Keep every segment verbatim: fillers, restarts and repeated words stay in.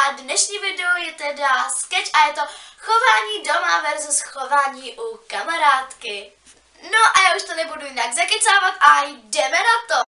a dnešní video je teda sketch a je to chování doma versus chování u kamarádky. No a já už to nebudu jinak zakecávat a jdeme na to!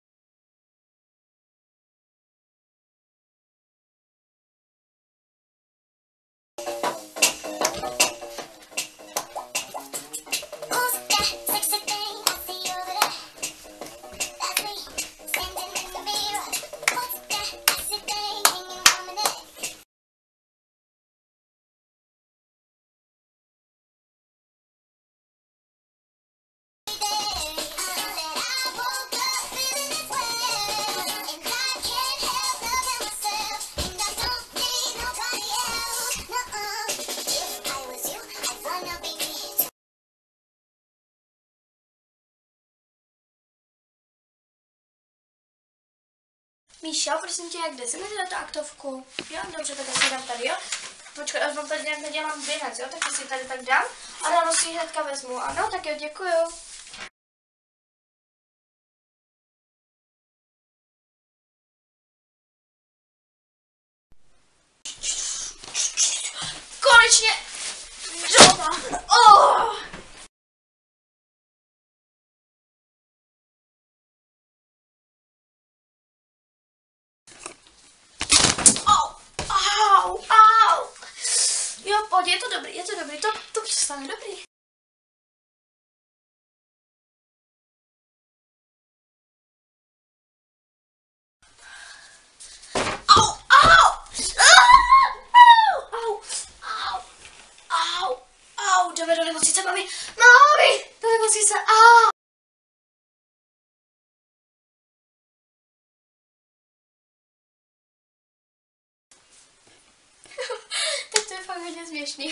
Míšo, prosím tě, jak jde se mi na tu aktovku? Jo, dobře, tak já si dám tady, jo? Počkej, až vám tady nějak nedělám běhec, jo? Tak si tady tak dám a ráno si ji hnedka vezmu. Ano, tak jo, děkuju. Konečně doma! Oh! Au, au. Jo, pojď, je to dobrý, je to dobrý, to, to přestane dobrý. Au, au, au, au, au, au, au, jdeme do nemocnice, mami, mami, do nemocnice, au. Teď to je fakt hodně směšný.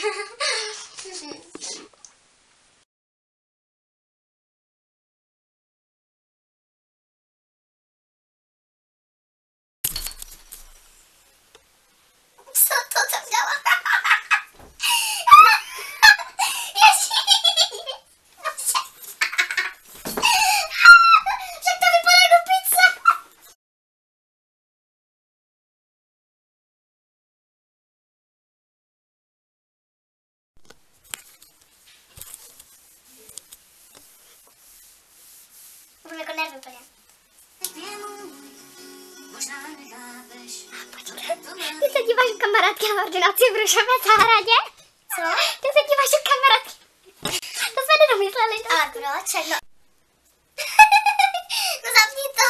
Co to tam dělá? Však to vypadá jako pizza. Budu jako nervy úplně. Ty se díváš u kamarádky na ordinaci v Růžové zahradě? Co? Ty se díváš u kamarádky. To jsme nedomysleli. A proč? No. No zapni to.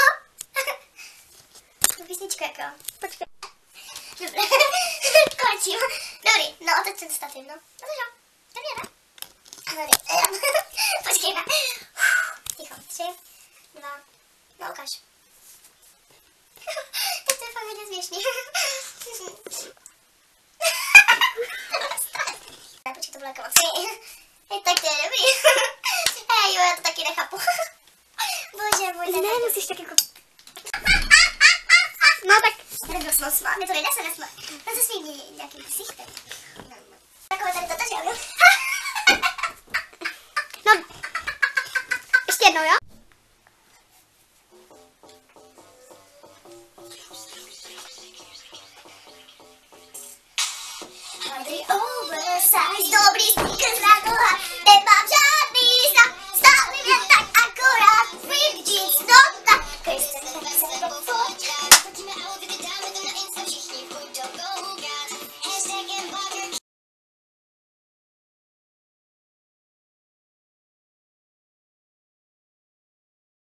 Tu písničku jako. Počkej. Dobré. Končím. Dobrý. No a teď ten stativ, no. No to jo. Dobrý, ne? Dobrý. Počkej, ne? Ticho. Tři. Dva. No ukáž. Teď to je fakt hodně směšný. Počkej, to bylo jako moc. Tak to je dobrý. Hej, jo, já to taky nechápu. Bože, bože. Ne, musíš tak jako... No tak... Nebyl jsem smát, mě to nejde se nesmát. No se svým nějakým ksichtem. Takové tady toto, že jo?